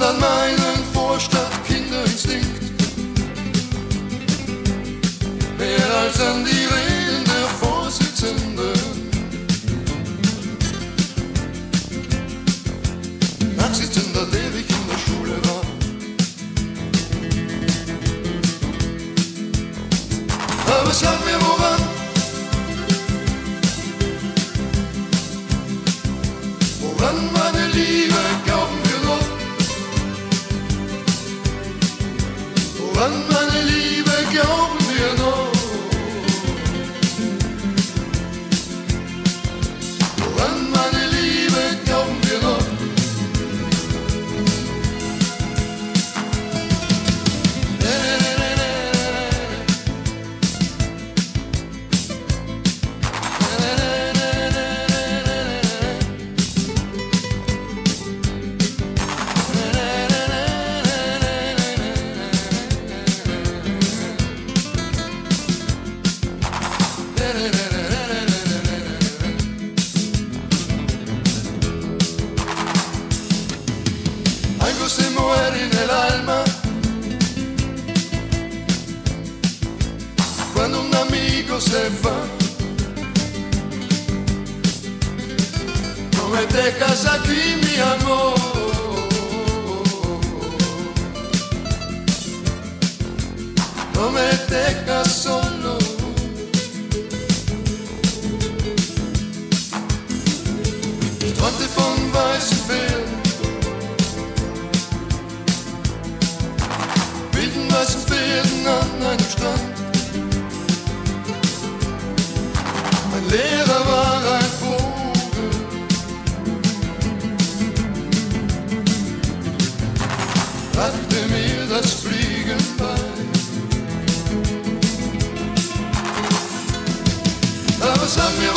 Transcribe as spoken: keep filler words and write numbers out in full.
an meinen Vorstadtkinderinstinkt, mehr als an die Reden der Vorsitzenden. Nachsitzender, der ich in der Schule war. Aber sag mir woran, woran meine Liebe glauben wir noch? Woran meine Liebe glauben wir noch? Woran meine Liebe glauben wir noch? Algo se muere en el alma cuando un amigo se va. No me dejas aquí, mi amor. No me dejas solo. Ich träumte von weißen Pferden, wilden weißen Pferden an einem Strand. Mein Lehrer war ein Vogel, brachte mir das Fliegen bei. Aber sag mir,